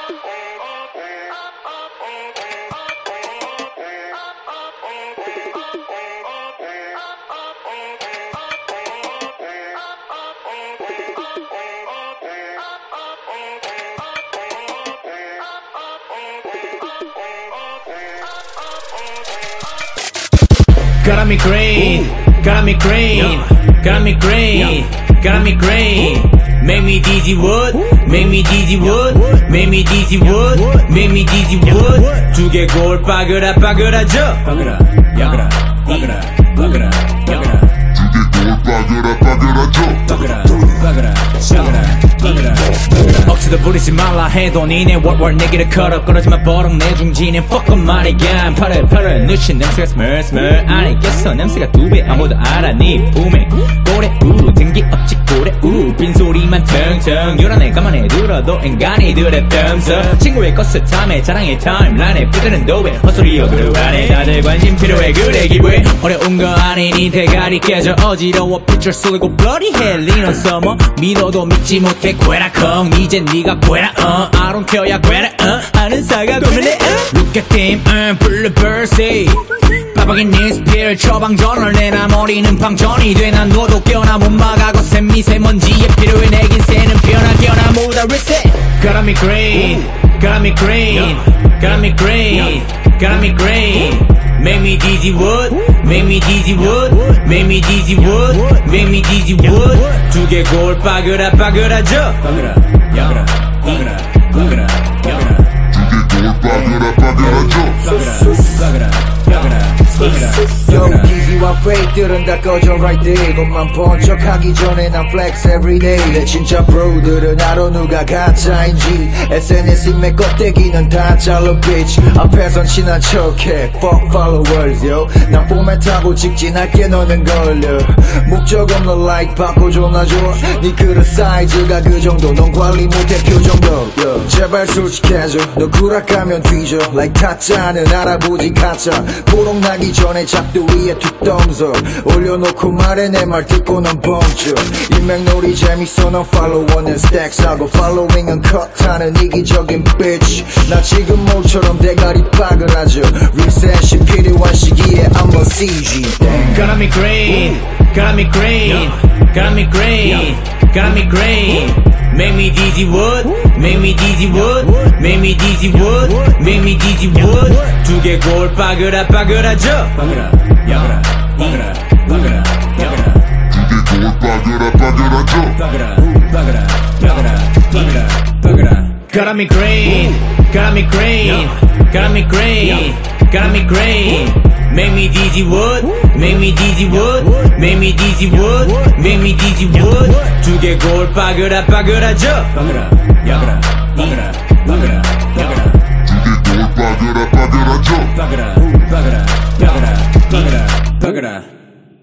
Got me green, got me green, got me green, got me green. Make me dizzy wood, make me dizzy wood, make me dizzy wood, make me dizzy wood. 두 개 골 빠그라 빠그라져. 빠그라, 야그라, 빠그라, 빠그라, 야그라. 두 개 골 빠그라 빠그라져. 빠그라, 빠그라, 빠그라, 빠그라. 억지도 부리지 말라 해도 니네 월월 내기를 걸어 끊어지마 버럭 내 중진에 fuck up 말이야. 파릇파릇 누친 냄새가 스멀스멀 아니겠어 냄새가 두 배 아무도 알아 니 붐에 고래 등기 없지 고래 빈소리만 텅텅 요란해 가만히 들어도 인간이들의 덤서 친구의 것을 탐해 자랑의 타임라인에 뿌드는 도배 헛소리 어그로 안해 다들 관심 필요해 그래 기부해 어려운 거 아니니 대가리 깨져 어지러워 핏줄 쏠고 bloody hell 리넌 서머 믿어도 믿지 못해 괴라컹 이제 니가 괴라 I don't care 야 괴라 아는 사가 고민해 Look at them 불러 birthday 빠박인 니 스피를 처방전을 내나 머리는 방전이 돼난 너도 껴나 못 막아고 샘미세먼지에 필요해 내긴 새는 변하겨나 모두 reset Got me green, got me green, got me green, got me green Make me dizzy wood, make me dizzy wood, make me dizzy wood, make me dizzy wood 두 개 골 빠그라 빠그라져 빠그라, 야그라, 빠그라, 빠그라, 야그라 두 개 골 빠그라 빠그라져 빠그라, 빠그라, 빠그라 Yo, 기기와 fake들은 다 꺼져 right there 이것만 번쩍하기 전에 난 flex everyday 진짜 bro들은 알아 누가 가짜인지 SNS 매 껍데기는 다 잘라 bitch 앞에선 친한 척해 fuck followers yo 난 포맷하고 직진할게 너는 걸려 목적 없는 like 바꿔줘 놔줘 네 그릇 사이즈가 그 정도 넌 관리 못해 표정도 yo. 제발 솔직해져 너 구락하면 뒤져 like 타짜는 알아보지 가짜 보록 나기 전에 작두 위에 두 thumbs up 올려놓고 말해 내 말 듣고 난 멈춰 인맥놀이 재밌어 넌 팔로워는 스택스하고 팔로잉은 컷하는 이기적인 bitch 나 지금 모처럼 대가리 빠그라져 리셋이 필요한 시기에 I'm a CG Got me green, got me green, got me green, got me green Make me dizzy wood, make me dizzy wood, make me dizzy wood, make me dizzy wood 두 개 골 빠그라 빠그라져 빠그라, 야그라, 빠그라, 빠그라, 야그라 두 개 골 빠그라 빠그라져 빠그라, 빠그라, 빠그라, 빠그라, 빠그라 Got me green, got me green, got me green, got me green Make me dizzy wood, make me dizzy wood, make me dizzy wood, make me dizzy wood 두 개 골 빠그라 빠그라져 빠그라, 야그라, 빠그라, 빠그라, 야그라 두 개 골 빠그라 빠그라져 빠그라, 빠그라, 빠그라, 빠그라, 빠그라